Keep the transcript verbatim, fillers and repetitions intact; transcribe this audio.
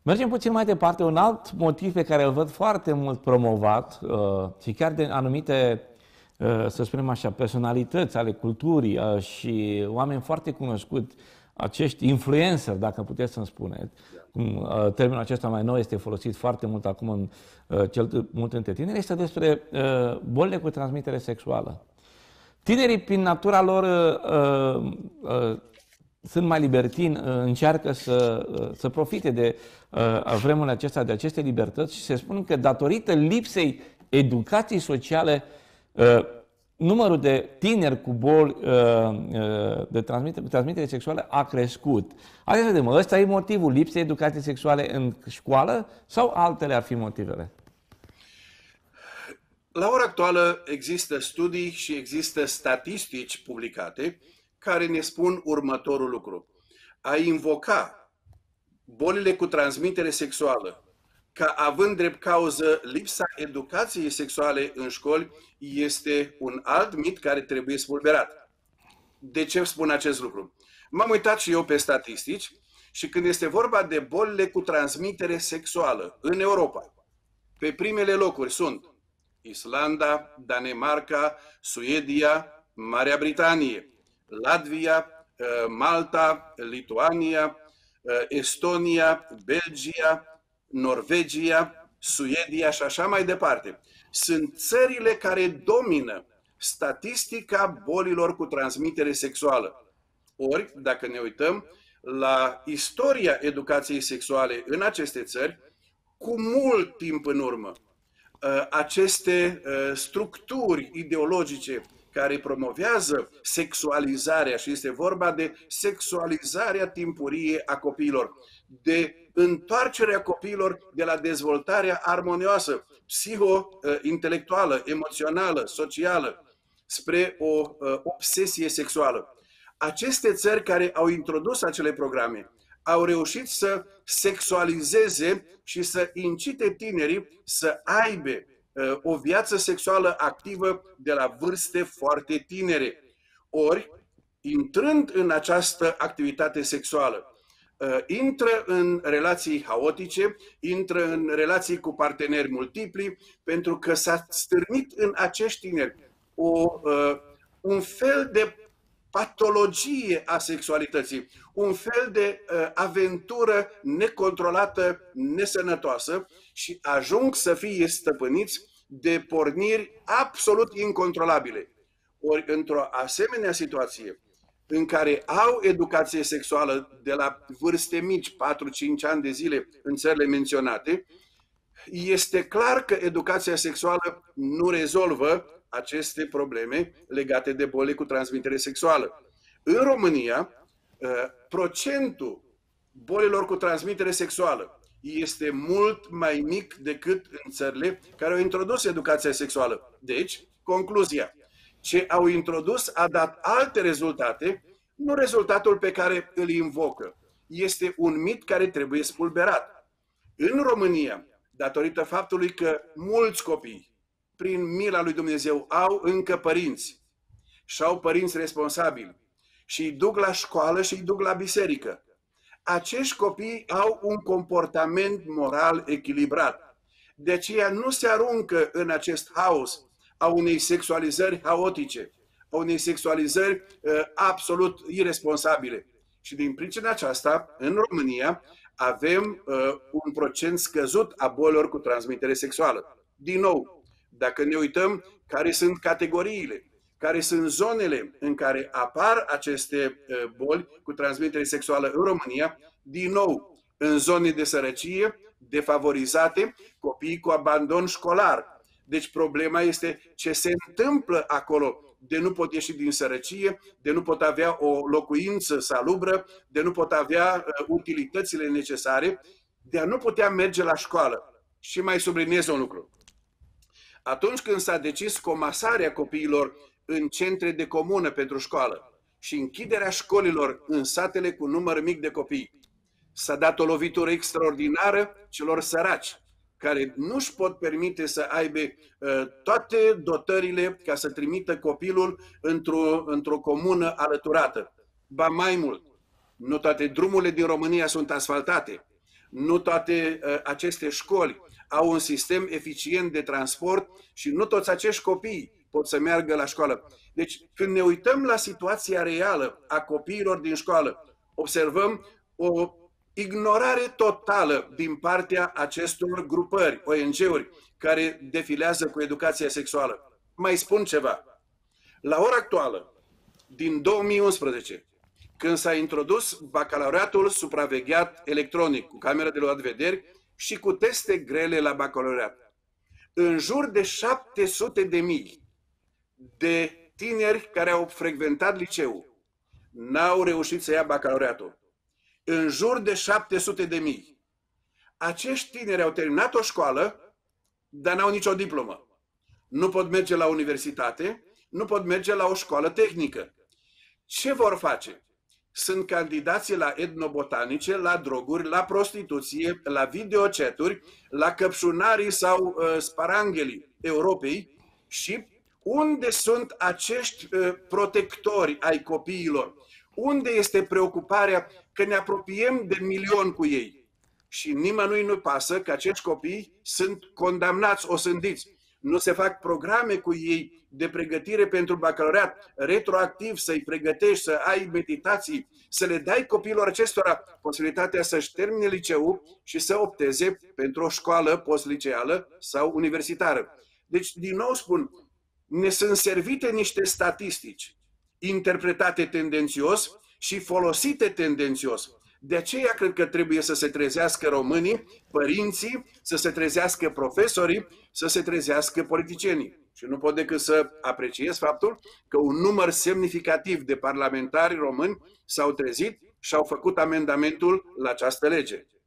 Mergem puțin mai departe. Un alt motiv pe care îl văd foarte mult promovat uh, și chiar de anumite, uh, să spunem așa, personalități ale culturii uh, și oameni foarte cunoscuți, acești influencer, dacă puteți să-mi spuneți, cum uh, termenul acesta mai nou este folosit foarte mult acum, în, uh, cel mult între tineri, este despre uh, bolile cu transmitere sexuală. Tinerii, prin natura lor, uh, uh, sunt mai libertini, încearcă să, să profite de uh, vremurile acestea, de aceste libertăți și se spun că datorită lipsei educației sociale, uh, numărul de tineri cu boli uh, de transmitere, transmitere sexuală a crescut. Haideți să vedem, ăsta e motivul lipsei educației sexuale în școală sau altele ar fi motivele? La ora actuală există studii și există statistici publicate care ne spun următorul lucru. A invoca bolile cu transmitere sexuală ca având drept cauză lipsa educației sexuale în școli este un alt mit care trebuie spulberat. De ce spun acest lucru? M-am uitat și eu pe statistici și când este vorba de bolile cu transmitere sexuală în Europa, pe primele locuri sunt Islanda, Danemarca, Suedia, Marea Britanie, Latvia, Malta, Lituania, Estonia, Belgia, Norvegia, Suedia și așa mai departe. Sunt țările care domină statistica bolilor cu transmitere sexuală. Ori, dacă ne uităm la istoria educației sexuale în aceste țări, cu mult timp în urmă, aceste structuri ideologice care promovează sexualizarea, și este vorba de sexualizarea timpurie a copiilor, de întoarcerea copiilor de la dezvoltarea armonioasă, psiho-intelectuală, emoțională, socială, spre o obsesie sexuală. Aceste țări care au introdus acele programe au reușit să sexualizeze și să incite tinerii să aibă o viață sexuală activă de la vârste foarte tinere. Ori, intrând în această activitate sexuală, intră în relații haotice, intră în relații cu parteneri multipli, pentru că s-a stârnit în acești tineri o, un fel de patologie a sexualității, un fel de uh, aventură necontrolată, nesănătoasă și ajung să fie stăpâniți de porniri absolut incontrolabile. Ori într-o asemenea situație în care au educație sexuală de la vârste mici, patru cinci ani de zile în țările menționate, este clar că educația sexuală nu rezolvă aceste probleme legate de boli cu transmitere sexuală. În România, procentul bolilor cu transmitere sexuală este mult mai mic decât în țările care au introdus educația sexuală. Deci, concluzia, ce au introdus a dat alte rezultate, nu rezultatul pe care îl invocă. Este un mit care trebuie spulberat. În România, datorită faptului că mulți copii, prin mila lui Dumnezeu, au încă părinți și au părinți responsabili și îi duc la școală și îi duc la biserică. Acești copii au un comportament moral echilibrat. De aceea nu se aruncă în acest haos a unei sexualizări haotice, a unei sexualizări uh, absolut irresponsabile. Și din pricina aceasta, în România, avem uh, un procent scăzut a bolilor cu transmitere sexuală. Din nou, dacă ne uităm care sunt categoriile, care sunt zonele în care apar aceste boli cu transmitere sexuală în România, din nou, în zone de sărăcie, defavorizate, copii cu abandon școlar. Deci problema este ce se întâmplă acolo, de nu pot ieși din sărăcie, de nu pot avea o locuință salubră, de nu pot avea utilitățile necesare, de a nu putea merge la școală. Și mai subliniez un lucru. Atunci când s-a decis comasarea copiilor în centre de comună pentru școală și închiderea școlilor în satele cu număr mic de copii, s-a dat o lovitură extraordinară celor săraci, care nu își pot permite să aibă uh, toate dotările ca să trimită copilul într-o într-o comună alăturată. Ba mai mult, nu toate drumurile din România sunt asfaltate. nu toate uh, aceste școli au un sistem eficient de transport și nu toți acești copii pot să meargă la școală. Deci, când ne uităm la situația reală a copiilor din școală, observăm o ignorare totală din partea acestor grupări, O N G-uri, care defilează cu educația sexuală. Mai spun ceva. La ora actuală, din două mii unsprezece, când s-a introdus bacalaureatul supravegheat electronic, cu cameră de luat vederi și cu teste grele la bacalaureat, în jur de șapte sute de mii de tineri care au frecventat liceul n-au reușit să ia bacalaureatul. În jur de șapte sute de mii. Acești tineri au terminat o școală, dar n-au nicio diplomă. Nu pot merge la universitate, nu pot merge la o școală tehnică. Ce vor face? Sunt candidații la etnobotanice, la droguri, la prostituție, la videochaturi, la căpșunarii sau uh, sparanghelii Europei. Și unde sunt acești uh, protectori ai copiilor? Unde este preocuparea că ne apropiem de milion cu ei? Și nimănui nu pasă că acești copii sunt condamnați, osândiți. Nu se fac programe cu ei de pregătire pentru bacalaureat, retroactiv, să-i pregătești, să ai meditații, să le dai copiilor acestora posibilitatea să-și termine liceul și să opteze pentru o școală postliceală sau universitară. Deci, din nou spun, ne sunt servite niște statistici interpretate tendențios și folosite tendențios. De aceea cred că trebuie să se trezească românii, părinții, să se trezească profesorii, să se trezească politicienii. Și nu pot decât să apreciez faptul că un număr semnificativ de parlamentari români s-au trezit și au făcut amendamentul la această lege.